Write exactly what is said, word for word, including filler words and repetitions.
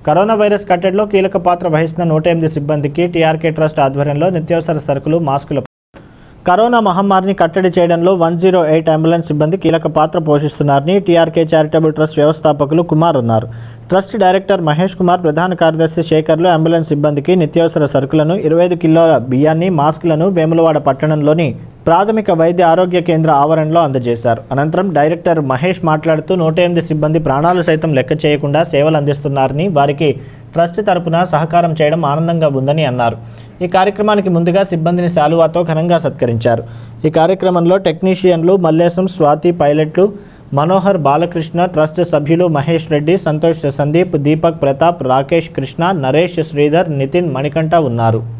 Corona virus కట్టడిలో కీలక పాత్ర వహిస్తున్న నూట ఎనిమిది సిబ్బందికి టీఆర్కే ట్రస్ట్ ఆధ్వర్యంలో నిత్యావసర సరుకులు, మాస్కులు. కరోనా మహమ్మారిని కట్టడి చేయడంలో వన్ జీరో ఎయిట్ అంబులెన్స్ సిబ్బంది కీలక పాత్ర పోషిస్తున్నారని టీఆర్కే చారిటబుల్ ట్రస్ట్ వ్యవస్థాపకులు కుమార్ అన్నారు. ట్రస్ట్ డైరెక్టర్ మహేష్ కుమార్, ప్రధాన కార్యదర్శి శేఖర్లు అంబులెన్స్ సిబ్బందికి నిత్యావసర సరుకులను, ఇరవై ఐదు కిలోల బియ్యాన్ని, మాస్కులను వేములవాడ పట్టణంలోని ప్రాథమిక వైద్య ఆరోగ్య కేంద్ర ఆవరణలో అందజేశారు. అనంతరం డైరెక్టర్ మహేష్ మాట్లాడుతూ నూట ఎనిమిది సిబ్బంది ప్రాణాలు సైతం లెక్క చేయకుండా సేవలు అందిస్తున్నారని, వారికి ట్రస్ట్ తరపున సహకారం చేయడం ఆనందంగా ఉందని అన్నారు. ఈ కార్యక్రమానికి ముందుగా సిబ్బందిని శాలువాతో ఘనంగా సత్కరించారు. ఈ కార్యక్రమంలో టెక్నీషియన్లు మల్లేశం, స్వాతి, పైలట్లు మనోహర్, బాలకృష్ణ, ట్రస్ట్ సభ్యులు మహేష్ రెడ్డి, సంతోష్, సందీప్, దీపక్, ప్రతాప్, రాకేష్, కృష్ణ, నరేష్, శ్రీధర్, నితిన్, మణికంఠ ఉన్నారు.